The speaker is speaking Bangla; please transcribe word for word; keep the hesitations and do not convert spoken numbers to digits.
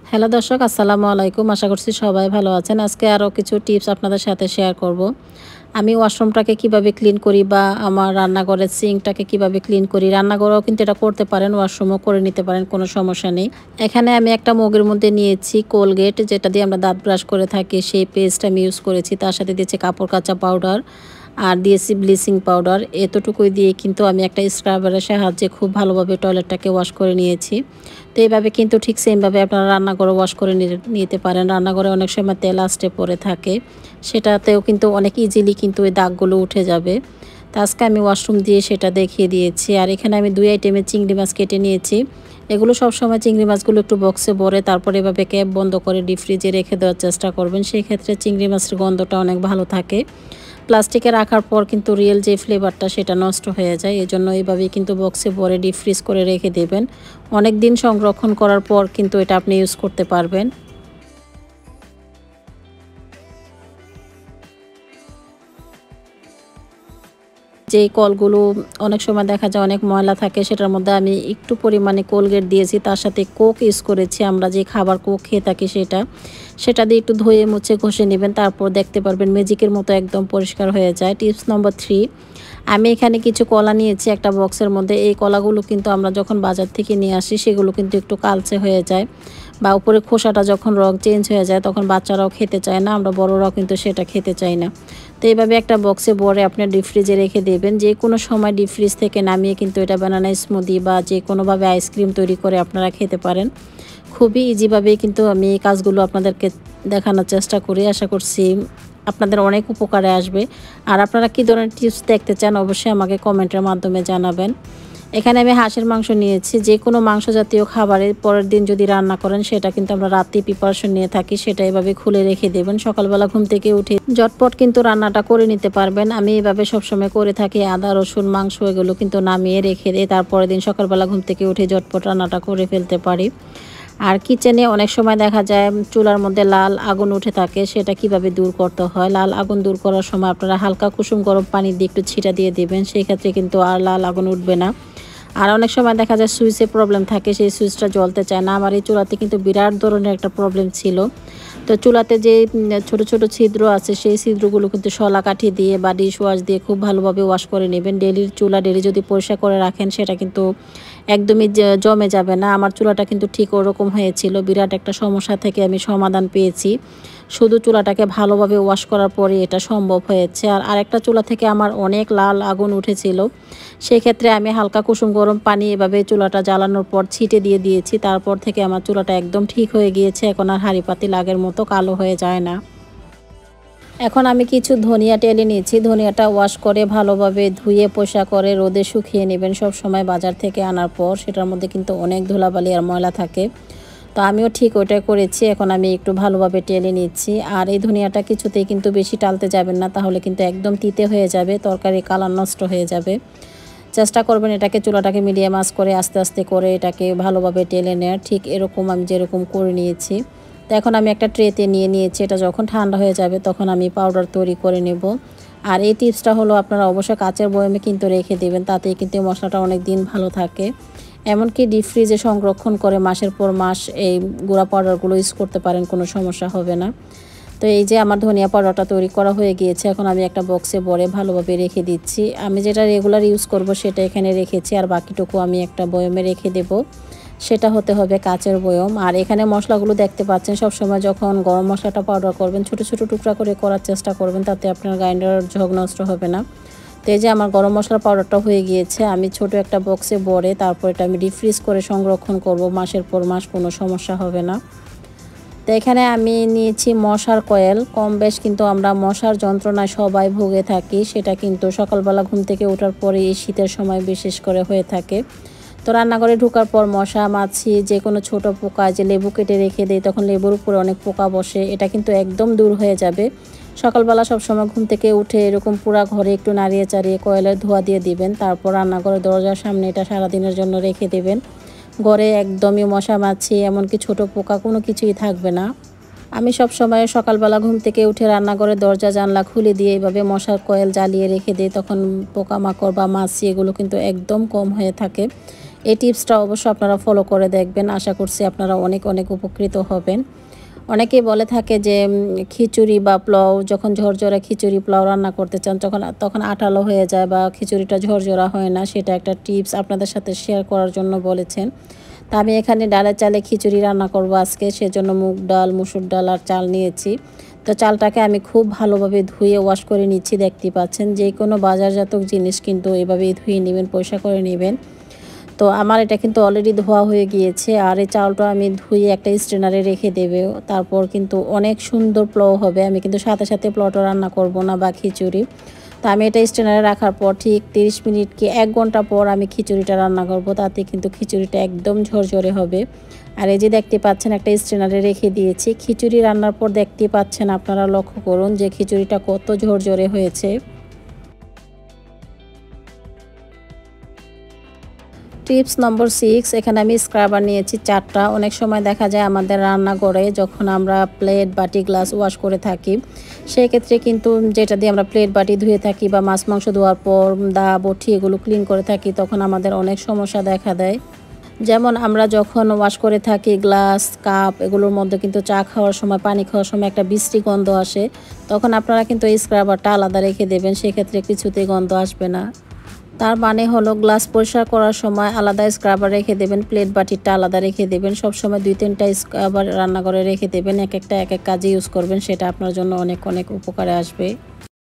হ্যালো দর্শক, আসসালামু আলাইকুম। আশা করছি সবাই ভালো আছেন। আজকে আরও কিছু টিপস আপনাদের সাথে শেয়ার করব। আমি ওয়াশরুমটাকে কিভাবে ক্লিন করি বা আমার রান্নাঘরের সিঙ্কটাকে কিভাবে ক্লিন করি। রান্নাঘরেও কিন্তু এটা করতে পারেন, ওয়াশরুমও করে নিতে পারেন, কোনো সমস্যা নেই। এখানে আমি একটা মগের মধ্যে নিয়েছি কোলগেট, যেটা দিয়ে আমরা দাঁত ব্রাশ করে থাকি, সেই পেস্ট আমি ইউজ করেছি। তার সাথে দিয়েছি কাপড় কাচা পাউডার আর দিয়েছি ব্লিচিং পাউডার। এতটুকুই দিয়ে কিন্তু আমি একটা স্ক্রাবারের সাহায্যে খুব ভালোভাবে টয়লেটটাকে ওয়াশ করে নিয়েছি। তো এইভাবে কিন্তু ঠিক সেমভাবে আপনারা রান্নাঘরে ওয়াশ করে নিতে পারেন। রান্নাঘরে অনেক সময় তেল আস্টে পড়ে থাকে, সেটাতেও কিন্তু অনেক ইজিলি কিন্তু ওই দাগগুলো উঠে যাবে। তো আজকে আমি ওয়াশরুম দিয়ে সেটা দেখিয়ে দিয়েছি। আর এখানে আমি দুই আইটেমের চিংড়ি মাছ কেটে নিয়েছি। এগুলো সবসময় চিংড়ি মাছগুলো একটু বক্সে ভরে তারপর এভাবে ক্যাপ বন্ধ করে ডিপ ফ্রিজে রেখে দেওয়ার চেষ্টা করবেন। সেই ক্ষেত্রে চিংড়ি মাছের গন্ধটা অনেক ভালো থাকে। প্লাস্টিকে রাখার পর কিন্তু রিয়েল যে ফ্লেভারটা সেটা নষ্ট হয়ে যায়। এজন্য এইভাবেই কিন্তু বক্সে ভরে ডিপ ফ্রিজ করে রেখে দেবেন। অনেক দিন সংরক্ষণ করার পর কিন্তু এটা আপনি ইউজ করতে পারবেন। যে কলগুলো অনেক সময় দেখা যায় অনেক ময়লা থাকে, সেটার মধ্যে আমি একটু পরিমাণে কোলগেট দিয়েছি, তার সাথে কোক ইউজ করেছি। আমরা যে খাবার কোক খেয়ে থাকি সেটা সেটা দিয়ে একটু ধুয়ে মুছে ঘষে নেবেন, তারপর দেখতে পারবেন ম্যাজিকের মতো একদম পরিষ্কার হয়ে যায়। টিপস নম্বর থ্রি, আমি এখানে কিছু কলা নিয়েছি একটা বক্সের মধ্যে। এই কলাগুলো কিন্তু আমরা যখন বাজার থেকে নিয়ে আসি সেগুলো কিন্তু একটু কালচে হয়ে যায় বা উপরে খোসাটা যখন রং চেঞ্জ হয়ে যায় তখন বাচ্চারাও খেতে চায় না, আমরা বড়রাও কিন্তু সেটা খেতে চাই না। তো এইভাবে একটা বক্সে ভরে আপনি ডিপ ফ্রিজে রেখে দেবেন। যে কোনো সময় ডিপ ফ্রিজ থেকে নামিয়ে কিন্তু এটা বানানা স্মুদি বা যে কোনোভাবে আইসক্রিম তৈরি করে আপনারা খেতে পারেন। খুবই ইজিভাবেই কিন্তু আমি এই কাজগুলো আপনাদেরকে দেখানোর চেষ্টা করি। আশা করছি আপনাদের অনেক উপকারে আসবে। আর আপনারা কী ধরনের টিপস দেখতে চান অবশ্যই আমাকে কমেন্টের মাধ্যমে জানাবেন। এখানে আমি হাঁসের মাংস নিয়েছি। যে কোনো মাংস জাতীয় খাবারের পরের দিন যদি রান্না করেন সেটা কিন্তু আমরা রাতেই প্রিপারেশন নিয়ে থাকি, সেটা এভাবে খুলে রেখে দেবেন। সকালবেলা ঘুম থেকে উঠে ঝটপট কিন্তু রান্নাটা করে নিতে পারবেন। আমি এভাবে সবসময় করে থাকি। আদা রসুন মাংস এগুলো কিন্তু নামিয়ে রেখে দিয়ে তারপরের দিন সকালবেলা ঘুম থেকে উঠে ঝটপট রান্নাটা করে ফেলতে পারি। আর কিচেনে অনেক সময় দেখা যায় চুলার মধ্যে লাল আগুন উঠে থাকে, সেটা কিভাবে দূর করতে হয়। লাল আগুন দূর করার সময় আপনারা হালকা কুসুম গরম পানি দিয়ে একটু ছিটা দিয়ে দেবেন, সেই ক্ষেত্রে কিন্তু আর লাল আগুন উঠবে না। আর অনেক সময় দেখা যায় সুইচে প্রবলেম থাকে, সেই সুইচটা জ্বলতে চায় না। আমার এই চুলাতে কিন্তু বিরাট ধরনের একটা প্রবলেম ছিল। তো চুলাতে যে ছোট ছোট ছিদ্র আছে সেই ছিদ্রগুলো কিন্তু শলা কাঠি দিয়ে বা ডিশ ওয়াশ দিয়ে খুব ভালোভাবে ওয়াশ করে নেবেন। ডেলির চুলা ডেলি যদি পরিষ্কার করে রাখেন সেটা কিন্তু একদমই জমে যাবে না। আমার চুলাটা কিন্তু ঠিক ওরকম হয়েছিল। বিরাট একটা সমস্যা থেকে আমি সমাধান পেয়েছি, শুধু চুলাটাকে ভালোভাবে ওয়াশ করার পরে এটা সম্ভব হয়েছে। আর আরেকটা চুলা থেকে আমার অনেক লাল আগুন উঠেছিল, সেক্ষেত্রে আমি হালকা কুসুম গরম পানি এভাবে চুলাটা জ্বালানোর পর ছিটে দিয়ে দিয়েছি। তারপর থেকে আমার চুলাটা একদম ঠিক হয়ে গিয়েছে। এখন আর হাঁড়ি পাতিল আগের মতো কালো হয়ে যায় না। এখন আমি কিছু ধনিয়া টেলে নিয়েছি। ধনিয়াটা ওয়াশ করে ভালোভাবে ধুয়ে পোষা করে রোদে শুকিয়ে নেবেন। সব সময় বাজার থেকে আনার পর সেটার মধ্যে কিন্তু অনেক ধুলাবালি আর ময়লা থাকে, তো আমিও ঠিক ওইটাই করেছি। এখন আমি একটু ভালোভাবে টেলে নিচ্ছি। আর এই ধনিয়াটা কিছুতেই কিন্তু বেশি টালতে যাবেন না, তাহলে কিন্তু একদম তিতে হয়ে যাবে, তরকারি কালার নষ্ট হয়ে যাবে। চেষ্টা করবেন এটাকে চুলাটাকে মিডিয়াম আঁচ করে আস্তে আস্তে করে এটাকে ভালোভাবে টেলে নেওয়ার। ঠিক এরকম আমি যেরকম করে নিয়েছি। তো এখন আমি একটা ট্রেতে নিয়ে নিয়েছি। এটা যখন ঠান্ডা হয়ে যাবে তখন আমি পাউডার তৈরি করে নেব। আর এই টিপসটা হলো আপনারা অবশ্যই কাচের বয়ামে কিন্তু রেখে দেবেন, তাতেই কিন্তু মশলাটা অনেক দিন ভালো থাকে। এমনকি ডিপ ফ্রিজে সংরক্ষণ করে মাসের পর মাস এই গুঁড়া পাউডারগুলো ইউজ করতে পারেন, কোনো সমস্যা হবে না। তো এই যে আমার ধনিয়া পাউডারটা তৈরি করা হয়ে গিয়েছে। এখন আমি একটা বক্সে ভরে ভালোভাবে রেখে দিচ্ছি। আমি যেটা রেগুলার ইউজ করব সেটা এখানে রেখেছি, আর বাকিটুকু আমি একটা বয়মে রেখে দেব। সেটা হতে হবে কাচের বয়ম। আর এখানে মশলাগুলো দেখতে পাচ্ছেন, সবসময় যখন গরম মশলাটা পাউডার করবেন ছোট ছোট টুকরা করে করার চেষ্টা করবেন, তাতে আপনার গ্রাইন্ডার ঝোঁক নষ্ট হবে না। তো এই যে আমার গরম মশলা পাউডারটা হয়ে গিয়েছে। আমি ছোট একটা বক্সে ভরে তারপর এটা আমি ডিপ ফ্রিজ করে সংরক্ষণ করব, মাসের পর মাস কোনো সমস্যা হবে না। তো এখানে আমি নিয়েছি মশার কয়েল। কম বেশ কিন্তু আমরা মশার যন্ত্রণায় সবাই ভুগে থাকি, সেটা কিন্তু সকালবেলা ঘুম থেকে ওঠার পরে এই শীতের সময় বিশেষ করে হয়ে থাকে। তো রান্নাঘরে ঢোকার পর মশা মাছি যে কোনো ছোট পোকা, যে লেবু কেটে রেখে দেয় তখন লেবুর উপরে অনেক পোকা বসে, এটা কিন্তু একদম দূর হয়ে যাবে। সকালবেলা সবসময় ঘুম থেকে উঠে এরকম পুরা ঘরে একটু নাড়িয়ে চাড়িয়ে কয়েলের ধোয়া দিয়ে দিবেন। তারপর রান্নাঘরের দরজার সামনে এটা সারাদিনের জন্য রেখে দেবেন। ঘরে একদমই মশা মাছি এমনকি ছোট পোকা কোনো কিছুই থাকবে না। আমি সব সময় সকালবেলা ঘুম থেকে উঠে রান্নাঘরের দরজা জানলা খুলে দিয়ে এইভাবে মশার কয়েল জ্বালিয়ে রেখে দিই, তখন পোকামাকড় বা মাছি এগুলো কিন্তু একদম কম হয়ে থাকে। এই টিপসটা অবশ্য আপনারা ফলো করে দেখবেন, আশা করছি আপনারা অনেক অনেক উপকৃত হবেন। অনেকেই বলে থাকে যে খিচুড়ি বা পোলাও যখন ঝরঝরা খিচুড়ি পোলাও রান্না করতে চান তখন তখন আঠালো হয়ে যায় বা খিচুড়িটা ঝরঝরা হয় না, সেটা একটা টিপস আপনাদের সাথে শেয়ার করার জন্য বলেছেন। তা আমি এখানে ডালের চালে খিচুড়ি রান্না করব আজকে, সেজন্য মুগ ডাল, মুসুর ডাল আর চাল নিয়েছি। তো চালটাকে আমি খুব ভালোভাবে ধুয়ে ওয়াশ করে নিচ্ছি, দেখতে পাচ্ছেন। যে কোনো বাজারজাত জিনিস কিন্তু এভাবেই ধুয়ে নেবেন, পরিষ্কার করে নেবেন। তো আমার এটা কিন্তু অলরেডি ধোয়া হয়ে গিয়েছে, আর এই চালটা আমি ধুয়ে একটা স্ট্রেনারে রেখে দেবে, তারপর কিন্তু অনেক সুন্দর পোলাও হবে। আমি কিন্তু সাথে সাথে পোলাওটা রান্না করব না বা খিচুড়ি। তো আমি এটা স্ট্রেনারে রাখার পর ঠিক তিরিশ মিনিট কি এক ঘন্টা পর আমি খিচুড়িটা রান্না করব, তাতে কিন্তু খিচুড়িটা একদম ঝরঝরে হবে। আর এই যে দেখতে পাচ্ছেন একটা স্ট্রেনারে রেখে দিয়েছি। খিচুড়ি রান্নার পর দেখতে পাচ্ছেন, আপনারা লক্ষ্য করুন যে খিচুড়িটা কত ঝরঝরে হয়েছে। টিপস নম্বর সিক্স, এখানে আমি স্ক্রাবার নিয়েছি চারটা। অনেক সময় দেখা যায় আমাদের রান্নাঘরে যখন আমরা প্লেট বাটি গ্লাস ওয়াশ করে থাকি, সেক্ষেত্রে কিন্তু যেটা দিয়ে আমরা প্লেট বাটি ধুয়ে থাকি বা মাছ মাংস ধোয়ার পর দা বটি এগুলো ক্লিন করে থাকি, তখন আমাদের অনেক সমস্যা দেখা দেয়। যেমন আমরা যখন ওয়াশ করে থাকি গ্লাস কাপ এগুলোর মধ্যে কিন্তু চা খাওয়ার সময়, পানি খাওয়ার সময় একটা বিশ্রী গন্ধ আসে, তখন আপনারা কিন্তু এই স্ক্রাবারটা আলাদা রেখে দেবেন, সেক্ষেত্রে কিছুতেই গন্ধ আসবে না। তার মানে হলো গ্লাস পরিষ্কার করার সময় আলাদা স্ক্রাবার রেখে দেবেন, প্লেট বাটিটা আলাদা রেখে দেবেন। সবসময় দুই তিনটা স্ক্রাবার রান্নাঘরে রেখে দেবেন, এক একটা এক এক কাজে ইউজ করবেন, সেটা আপনার জন্য অনেক অনেক উপকারে আসবে।